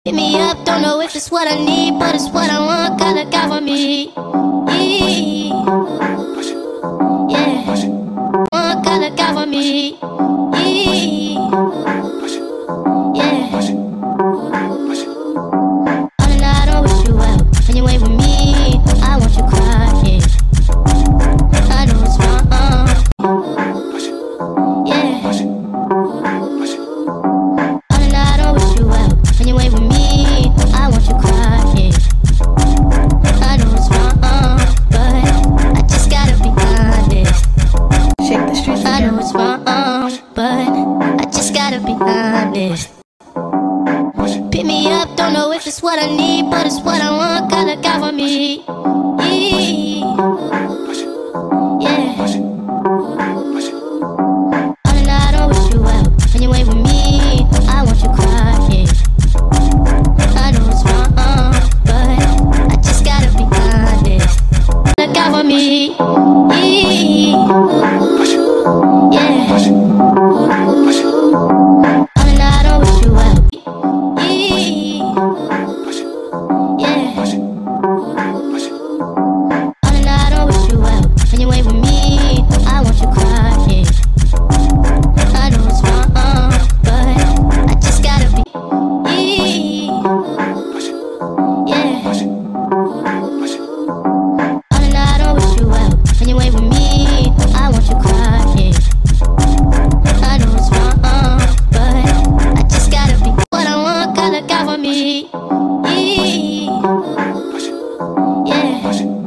Hit me up, don't know if it's what I need, but it's what I want, God look out for me. Yeah, want God look out for me. Yeah, all in all, I don't wish you well. When you ain't with me, I want you crying. I know it's wrong. Yeah, all in all, I don't wish you well. When you ain't with me, I want you crying. I know it's wrong, but I just gotta be honest. Shake the streets. I know it's wrong, but I just gotta be honest. Pick me up, don't know if it's what I need, but it's what I want, God look out for me. Yeah, all in all, I don't wish you well. When you ain't with me, I want you crying. I know it's wrong, but I just gotta be honest. Look out for me. Yeah, all in all, I don't wish you well. Yeah, all in all, I don't wish you well. When you ain't with me, I want you crying. I know it's wrong, but I just gotta be. Yeah, all in all, I don't wish you well. When you ain't with me, I want you crying. I know it's wrong, but I just gotta be. What I want, God look out for me. Yeah,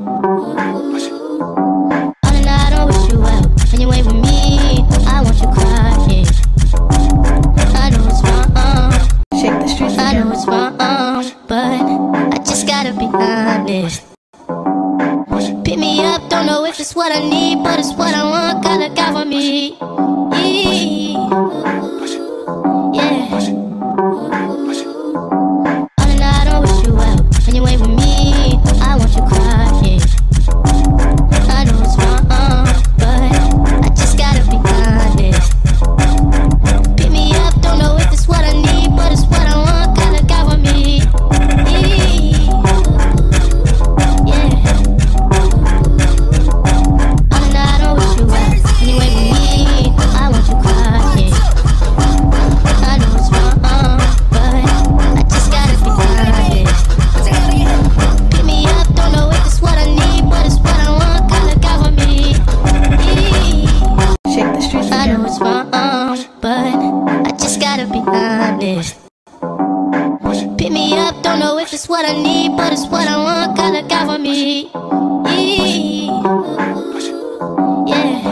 all in all, I don't wish you well. When you ain't with me, I want you crying. I know it's wrong. Shake the streets. I know it's wrong, but I just gotta be honest. Pick me up, don't know if it's what I need, but it's what I want, God look out for me. Yeah, all in all, I don't wish you well. When you ain't with me, I want you crying. I know it's wrong, but I just gotta be honest. Pick me up, don't know if it's what I need, but it's what I want, God look out for me. Yeah, all in all, I don't wish you well. When you ain't with me, I want you crying. I know it's wrong, but I just gotta be honest. Pick me up, don't know if it's what I need, but it's what I want, God look out for me. Shake the streets. I know it's wrong, but I just gotta be honest. Pick me up, don't know if it's what I need, but it's what I want, God look out for me. Yeah,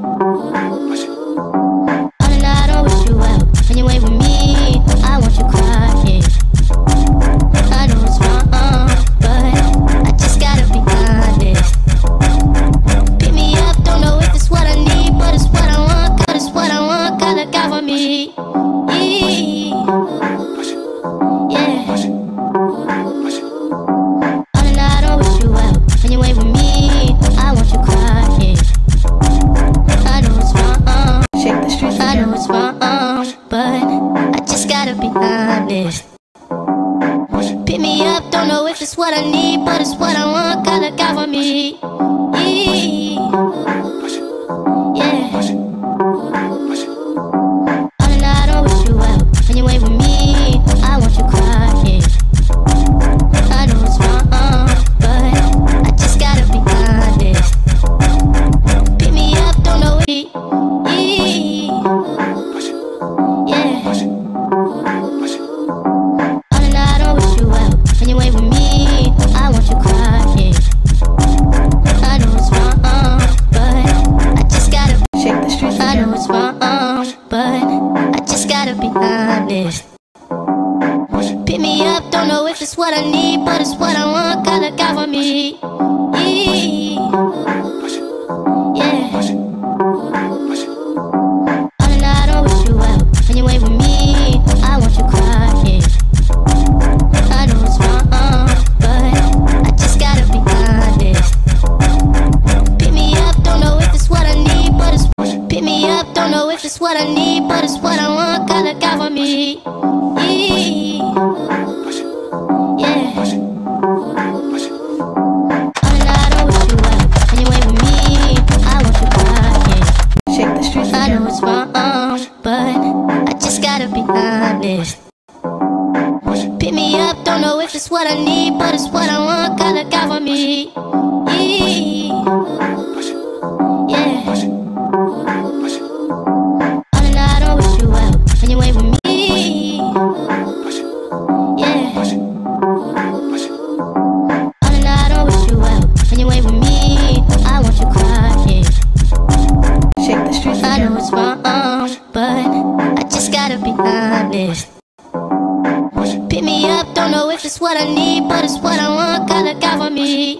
all in all, I don't wish you well. When you ain't with me, I want you crying. I know it's wrong, but I just gotta be honest. Pick me up, don't know if it's what I need, but it's what I want, God, it's what I want, God look out for me. Yeah, all in all, I don't wish you well. When you ain't with me, I want you crying. I know it's wrong, Shake the streets. I know it's wrong, but I just gotta be honest. Pick me up, don't know if it's what I need, but it's what I want, God look out for me. Yeah, all in all, I don't wish you well. When you ain't with me, I want you crying. I know it's wrong, but I just gotta be honest. Pick me up, don't know if yeah, all in all, I don't wish you well. When you ain't with me, I want you crying. I know it's wrong, but I just gotta be. Shake the streets. I know it's wrong, but I just gotta be honest. Pick me up, don't know if it's what I need, but it's what I want, God look out for me. Yeah, all in all, I don't wish you well. When you ain't with me, I want you crying. I know it's wrong, but I just gotta be honest. Pick me up, don't know if it's what I need, but it's. Pick me up, don't know if it's what I need, but it's what I want, God look out for me. Pick me up, don't know if it's what I need, but it's what I want, God look out for me. Yeah. All in all, I don't wish you well, and you ain't with me. Yeah. All in all, I don't wish you well, and you ain't with me. I want you crying. Shake the streets. I know it's wrong, but I just gotta be honest. Pick me up, don't know if it's what I need, but it's what I want, God look out for me.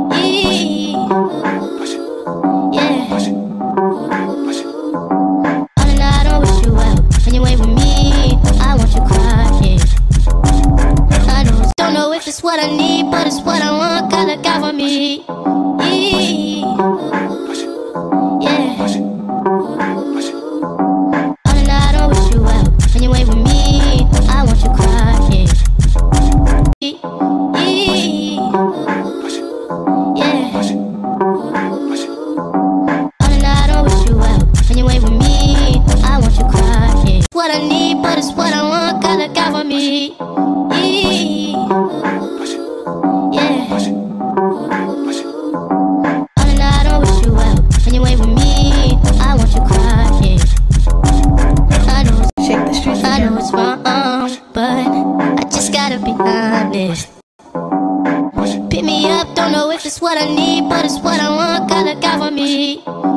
Yeah. All in all, I don't wish you well, and you ain't with me. I want you crying. I don't know if it's what I need, but it's what I want, God look out for me. Yeah. All in all, I don't wish you well, and you ain't with me. I want you crying. Yeah. All in all, I don't wish you well, and you ain't with me. I want you crying. It's what I need, but it's what I want, God look out for me. Yeah. All in all, I don't wish you well, and you ain't with me. I want you crying. I know, Shake the streets. I know it's wrong, but I just gotta be honest. Pick me up, don't know if it's what I need, but it's what I want, God look out for me.